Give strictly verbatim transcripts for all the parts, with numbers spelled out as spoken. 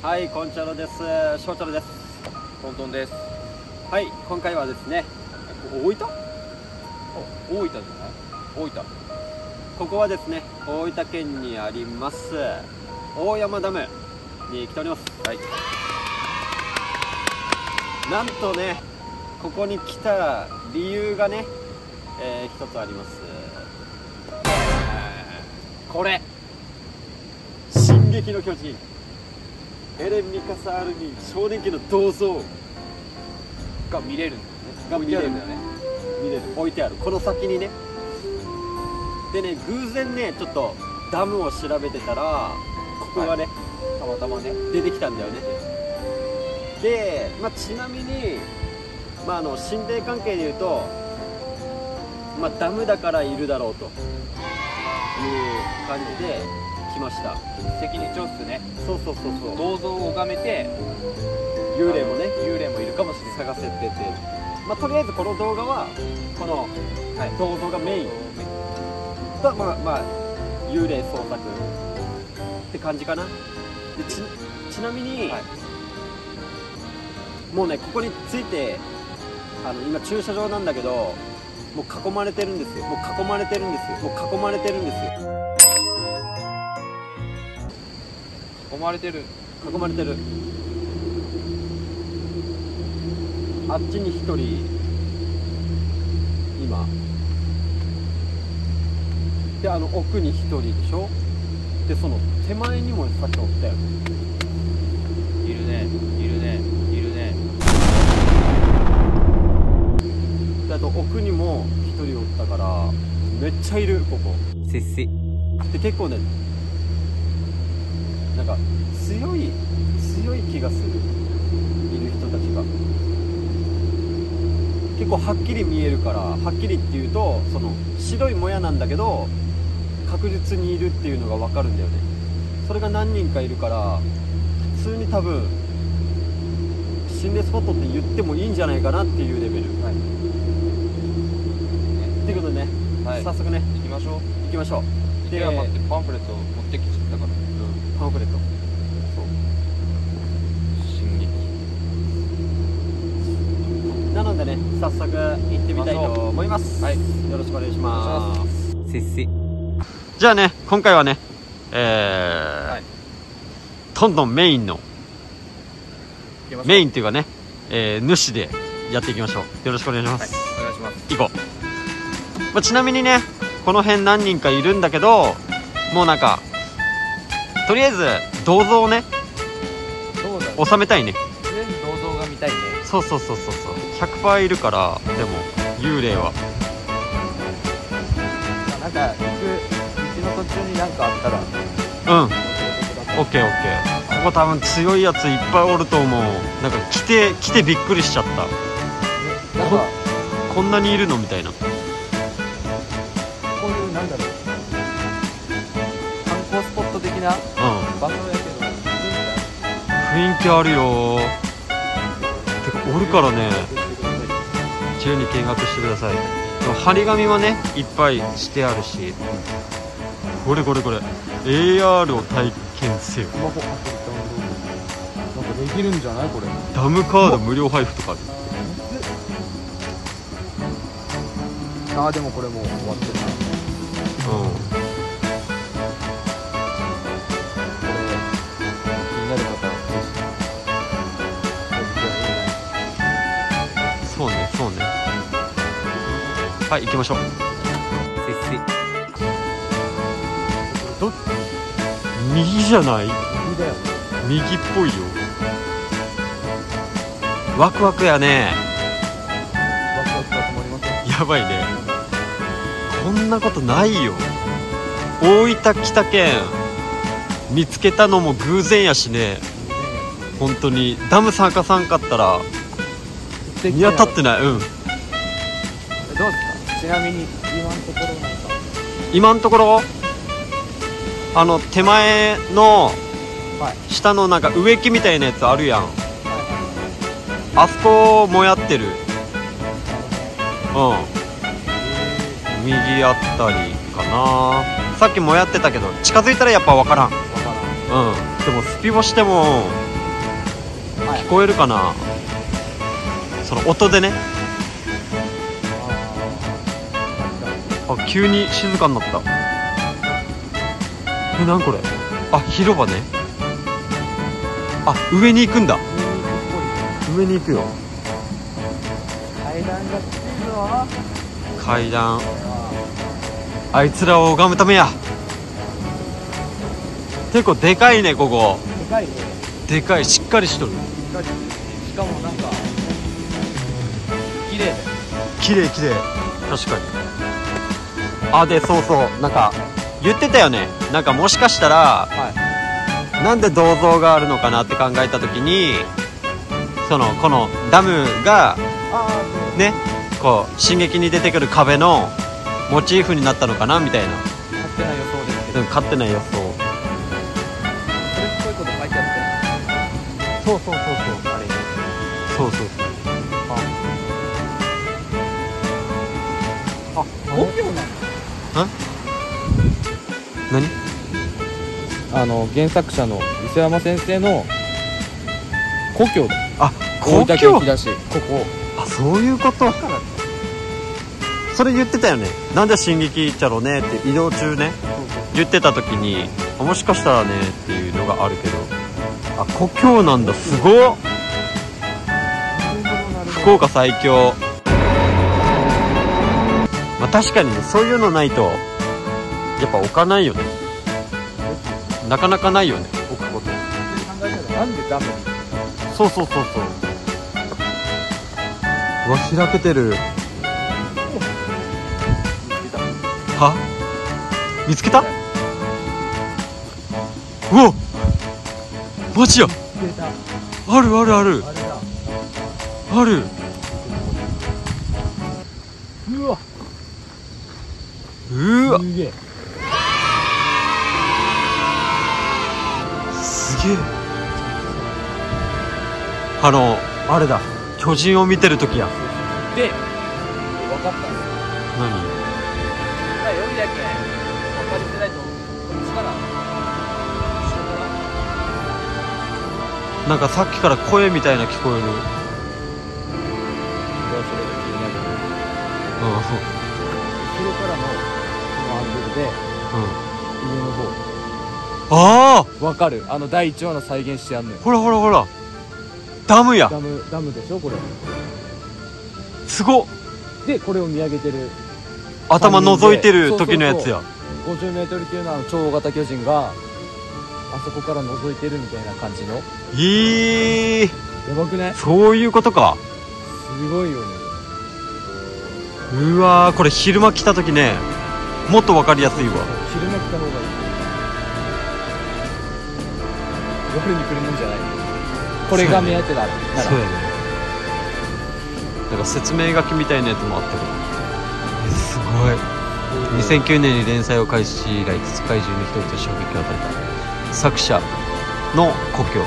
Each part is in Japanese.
はい、こんちゃろです。しょうちゃろです。 トントンです。 はい、今回はですね、大分？ 大分じゃない？大分。 ここはですね、大分県にあります大山ダムに来ております。 はい。 なんとね、ここに来た理由がね、えー、一つあります。 これ。 進撃の巨人。エレン・ミカサ・アルミン少年期の銅像が見れるんだよね。 が見れるんだよね。 見れる置いてあるこの先にね。でね、偶然ねちょっとダムを調べてたらここがね、はい、たまたまね出てきたんだよね。で、まあ、ちなみに、まあ、あの心霊関係でいうと、まあ、ダムだからいるだろうという感じで来ました。 責任調っすね。 そうそうそうそう。 銅像を拝めて幽霊もね幽霊もいるかもしれない。 探せてて、まあ、とりあえずこの動画はこの、はい、銅像がメインと、まあまあ幽霊捜索って感じかな。で ち, ちなみに、はい、もうねここについてあの今駐車場なんだけど、もう囲まれてるんですよ。もう囲まれてるんですよ。もう囲まれてるんですよ。 囲まれてる囲まれてる。あっちに一人今で、あの奥に一人でしょ。でその手前にもさっきおったよ。 いるねいるねいるね。 であと奥にも一人おったからめっちゃいるここ。 せっせ。 で結構ねなんか強い強い気がする。いる人たちが結構はっきり見えるから、はっきりっていうとその白いもやなんだけど確実にいるっていうのが分かるんだよね。それが何人かいるから普通に多分心霊スポットって言ってもいいんじゃないかなっていうレベル。はい、っていうことでね、はい、早速ね行きましょう行きましょう。 で、待って、パンフレット持ってきちゃったから。うん、 パンフレット。そう。 進撃。 なのでね、早速行ってみたいと思います。はい。よろしくお願いします。 せっせ。 じゃあね、今回はね、えー、はい、どんどんメインの、メインっていうかね、えー、主でやっていきましょう。よろしくお願いします。 はい、お願いします。 行こう。まあ、ちなみにね、この辺何人かいるんだけど、もうなんかとりあえず銅像をね収めたいね。 とりあえず銅像が見たいね。 そうそうそうそうそう ひゃくパーセント いるから。でも幽霊はなんか行く道の途中になんかあったらうん オッケーオッケー。ここ多分強いやついっぱいおると思う。なんか来て来てびっくりしちゃった。なんか こ, こんなにいるのみたいな。 なんだろう、観光スポット的な、うん、場所やけど雰囲気あるよ。てかおるからね、自由に見学してください。張り紙はねいっぱいしてあるし、これこれこれ エーアール を体験せよ。スマホなんかできるんじゃないこれ。 ダムカード無料配布とかある。 あーでもこれもう終わってるな。 うん、 これ気になる方はそうねそうね。はい行きましょう。 せっせ。 ど右じゃない？ 右だよ。 右っぽいよ。ワクワクやね。 ワクワクが止まりません。 やばいね。こんなことないよ。大分来たけん見つけたのも偶然やしね。本当にダム参加さんかったら見当たってない。うん。 どうですか？ちなみに今のところなんか今のところあの手前の下のなんか植木みたいなやつあるやん。あそこもやってる。うん右あったりかな。さっきもやってたけど近づいたらやっぱ分からん。分からん。うん。でもスピボしても聞こえるかな、その音でね。あ、急に静かになった。え、なんこれ。あ、広場ね。あ、上に行くんだ。上に行くよ。 階段がつくぞ。 階段。あいつらを拝むためや。結構でかいね、ここ。 でかいね。 でかい、しっかりしとる。 しかもなんか綺麗だよ。 綺麗綺麗。確かに。あ、で、そうそう、なんか言ってたよね。なんかもしかしたら、 はい、 なんで銅像があるのかなって考えた時に、そのこのダムがね、こう進撃に出てくる壁のモチーフになったのかなみたいな。 勝手な予想ですけど、 うん、勝手な予想。 それっぽいこと書いてあったよ。 そうそうそうそう、 あれそうそうそう。 あ、故郷なんだ。 ん？何？ あの原作者の磯山先生の故郷だ。 あ、 大故郷。 分県日田市、ここ。 あ、そういうこと。それ言ってたよね。なんで進撃っちゃろうねって移動中ね言ってた時に、もしかしたらねっていうのがあるけど、あ、故郷なんだ。すごっ。福岡最強。まあ確かにね、そういうのないとやっぱ置かないよね。なかなかないよね、置くこと。 なんでダムに。 そうそうそうそう。うわ、開けてる。は？見つけた？うわ、マジや。あるあるあるあれだ。 ある。 うわ、 うわ、 すげえ。 すげえ。あのあれだ、巨人を見てる時や。 で、分かった。 何？ まあ、夜だけ分かりづらいと思う。こっちから後ろからなんかさっきから声みたいな聞こえる。 それが気になる。 うん後ろからのこのアングルでうん。 上の方ああ、 分かる。あのだいいちわの再現してやんのよ。 ほらほらほら、ダムや。 ダムダムでしょこれすごっ。 で。これを見上げてる頭覗いてる時のやつや。 ごじゅうメートル級のあの超大型巨人があそこから覗いてるみたいな感じの。 ええー、 やばくない？ そういうことか。 すごいよね。 うわー、これ昼間来た時ね、もっと分かりやすいわ。 昼間来た方がいい。夜に来るもんじゃない。これが目当てだなら。 そうやね。なんか説明書きみたいなやつもあったけど、え、すごい。にせんきゅうねんに連載を開始し以来、世界中の人々に衝撃を与えた作者の故郷。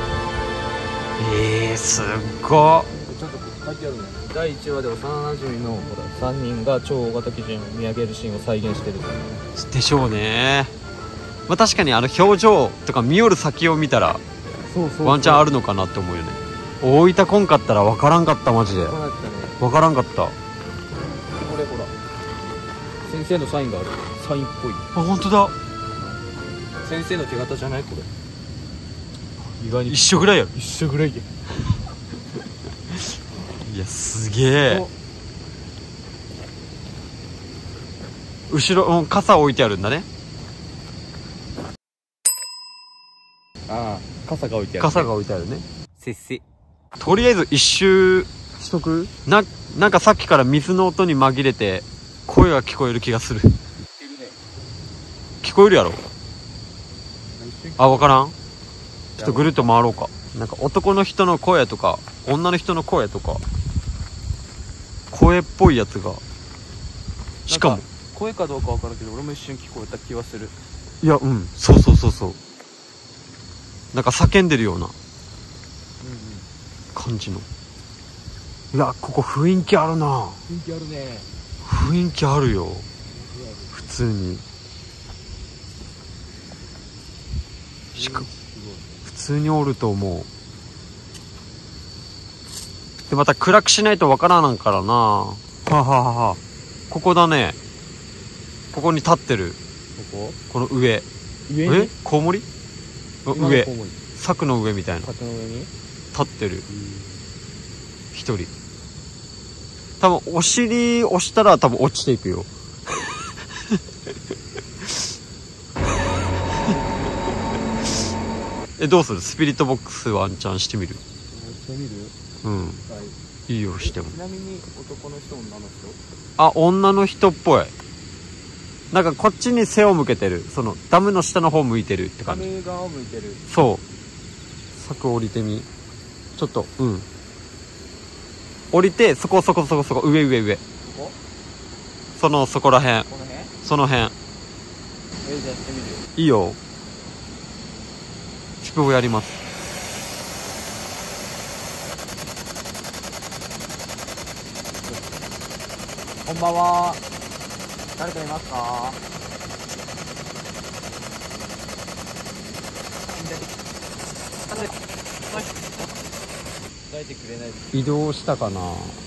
えー、すっごっ。 ちゃんと書いてあるね。だいいちわで幼馴染のほらさんにんが超大型巨人を見上げるシーンを再現してる。 でしょうね。まあ確かにあの表情とか見よる先を見たらそうそうそう、 ワンチャンあるのかなって思うよね。大分来んかったら分からんかった。マジでこうなったね。 分からんかった。あ、 これほら先生のサインがある。サインっぽい。 本当だ。 先生の手形じゃないこれ。意外に一緒ぐらいやろ。 一緒ぐらいで。 いや、すげえ。後ろ、うん、傘置いてあるんだね。 ああ、傘が置いてある、ね、 傘が置いてあるね。 せっせ。 とりあえず一周しとく。な、なんかさっきから水の音に紛れて声が聞こえる気がする。 いるね。 聞こえるやろ。あ、分からん。ちょっとぐるっと回ろうか。なんか男の人の声とか女の人の声とか声っぽいやつが、しかも声かどうか分からんけど俺も一瞬聞こえた気はする。 いや、うん、そうそうそうそう、なんか叫んでるような感じの。いや、ここ雰囲気あるな。 雰囲気あるね。 雰囲気あるよ、普通に。しか普通におると思う。 でまた暗くしないとわからなんからな。はははは。ここだね。ここに立ってる。 ここの上。 上にえコウモリの上。 コウモリ柵の上みたいな。 柵の上に立ってる。一人。多分お尻押したら多分落ちていくよ。え、どうする？スピリットボックスワンチャンしてみる？ してみる？ うん。 はい。 いいよ、しても。 ちなみに男の人、女の人？ あ、女の人っぽい。なんかこっちに背を向けてる。そのダムの下の方向いてるって感じ。 ダム側を向いてる。 そう。柵降りてみ。ちょっと、うん。降りて、そこそこそこそこ、上上上。 ここ？ その、そこらへん。 この辺？ その辺。 え、じゃあやってみるよ。 いいよ。チップをやります。 こんばんは。誰かいますか？答えてくれないです。 移動したかな。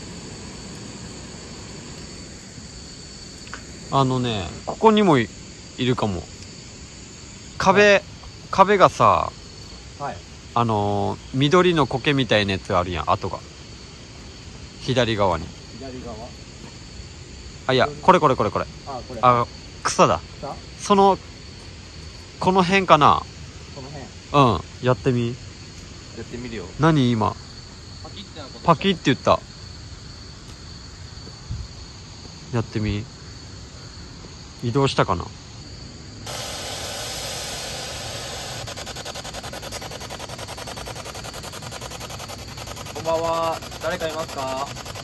あのね、ここにも い, いるかも。壁、はい、壁がさ、 はい、 あのー、緑の苔みたいなやつがあるやん、跡が。左側に。 左側？ あ、いや、これこれこれこれ。 あ、これ。 あ、草だ。 草？ その、この辺かな。 この辺。 うん、やってみ。 やってみるよ。 何今。 パキってなこと。 パキって言った。やってみ。移動したかな。 こんばんは。誰かいますか？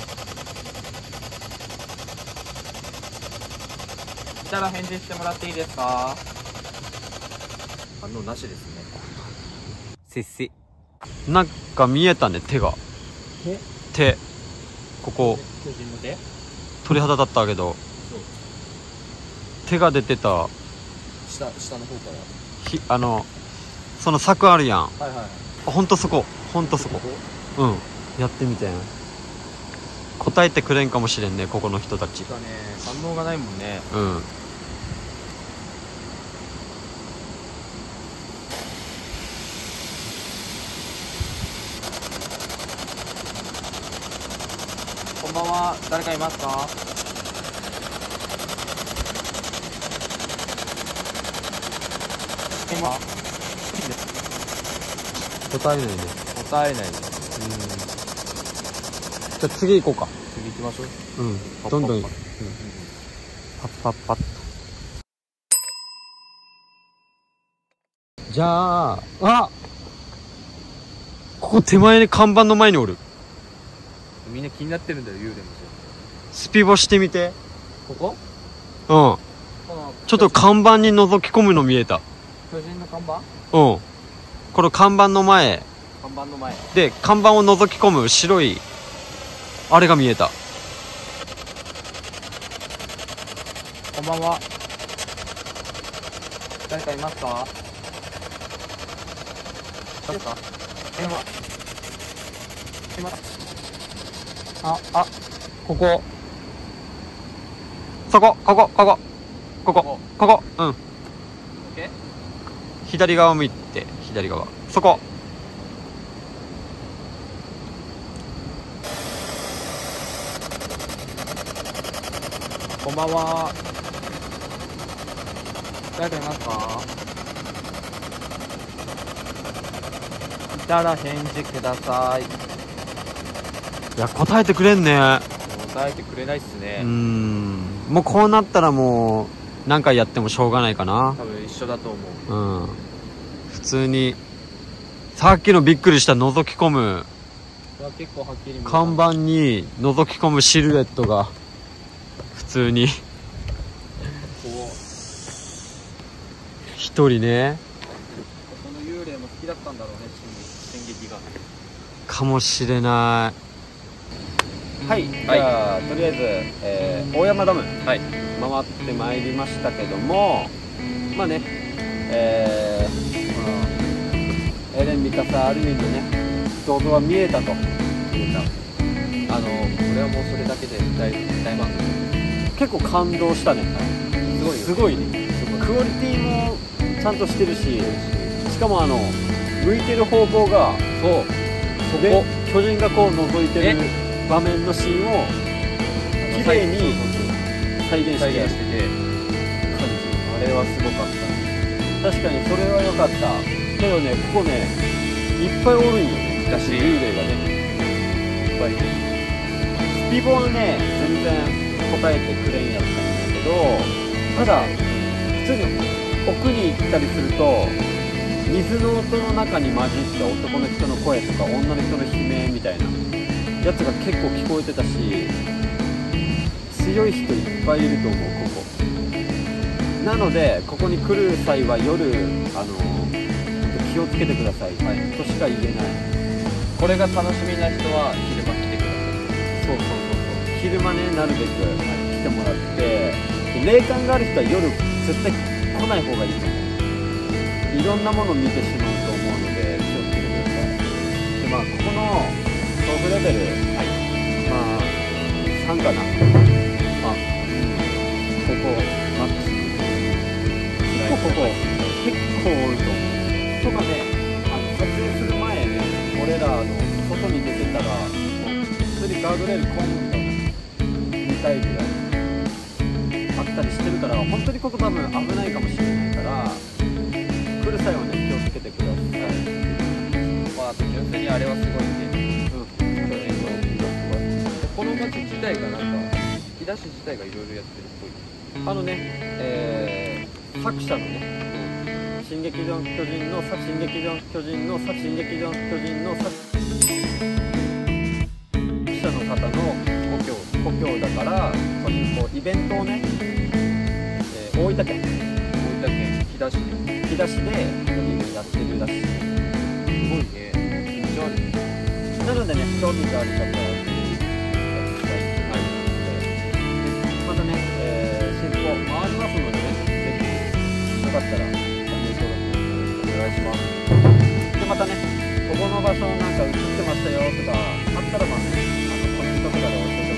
いたら返事してもらっていいですか？反応なしですね。せっせ。 なんか見えたね、手が。 手？ 手。ここ。 巨人の手？ 鳥肌立ったけど。手が出てた。 下、下の方から。 ひ、あの、その柵あるやん。 はいはいはい。 あ、ほんとそこ。ほんとそこ。うん。やってみてん。答えてくれんかもしれんね、ここの人たち。 だね、反応がないもんね。 うん。 こんばんは。誰かいますか？今答えないね。 答えないね。うん。 じゃあ次行こうか。 次行きましょう。 うん。 パッパッパッどんどん。うん、パッパッパッと。じゃあ、あ、ここ手前に看板の前におる。 みんな気になってるんだよ、幽霊の人。 スピボしてみて。 ここ？ うん。ちょっと看板に覗き込むの見えた。 巨人の看板？ うん。この看板の前。 看板の前。 で、看板を覗き込む白い、あれが見えた。 こんばんは。誰かいますか？誰か？電話。電話。あ、あ、ここ。 そこ、ここ、ここ。ここ、ここ、うん。左側向いて、左側。そこ。 こんばんは。誰かいますか？いたら返事ください。 いや、答えてくれんね。 答えてくれないっすね。 うーん。もうこうなったらもう、何回やってもしょうがないかな。 多分一緒だと思う。 うん。普通に、さっきのびっくりした覗き込む、 結構はっきり見えた。 看板に覗き込むシルエットが、普通に。一人ね。 その幽霊も好きだったんだろうね、進撃が。 かもしれない。はい、じゃあ、とりあえず、えー、大山ダム、はい、回ってまいりましたけども、まあね、えー、エレン・ミカサ・アルミンのね、銅像は見えたと。見えた。 あのこれはもうそれだけで大大満足。 結構感動したね。 すごいよすごいね。クオリティもちゃんとしてるし、しかもあの向いてる方向が、 そうそでこ巨人がこう覗いてる場面のシーンを綺麗に再現して再現してて、 感あれはすごかっじ。確かにそれは良かった。けどね、ここねいっぱいおるんよね。 だし幽霊がねいっぱいいる。スピボはね全然答えてくれんやったんだけど、ただ普通に奥に行ったりすると水の音の中に混じった男の人の声とか女の人の悲鳴みたいなやつが結構聞こえてたし、強い人いっぱいいると思うここ。なのでここに来る際は夜あの気をつけてください、はい、としか言えない。 た。これが楽しみな人は昼間来てください。 そうそうそうそう、昼間ねなるべく来てもらって、霊感がある人は夜絶対来ない方がいいと思う。いろんなものを見てしまうと思うので気をつけてください。でまあここの豆腐レベル、はい、まあさんかな。まあ、うん、ここマックス結構ここ結構多いと思う。とかね、あの撮影する前ね、俺らの外に出てたらもう普通にガードレールコンみたいなにたいぐらいあったりしてるから、本当にここ多分危ないかもしれないから、来る際はね気をつけてください。 まああと純粋にあれはすごいね。 うん、それがすごい。 この街自体がなんか引き出し自体がいろいろやってるっぽい。 あのね、えー、作者のね、進撃の巨人の作進撃の巨人の作進撃の巨人の作者の方の故郷故郷だから、そういうこうイベントをね、えー、大分県大分県日田市で日田市でやってるらしい。 すごいね。めっちゃあるね。 なのでね、興味がある方はぜひやってください。はい。でまたね、えー、進行回りますのでね、ぜひよかったらチャンネル登録お願いします。でまたね、ここの場所なんか映ってましたよとかあったらばね、あのコメントとかで教えて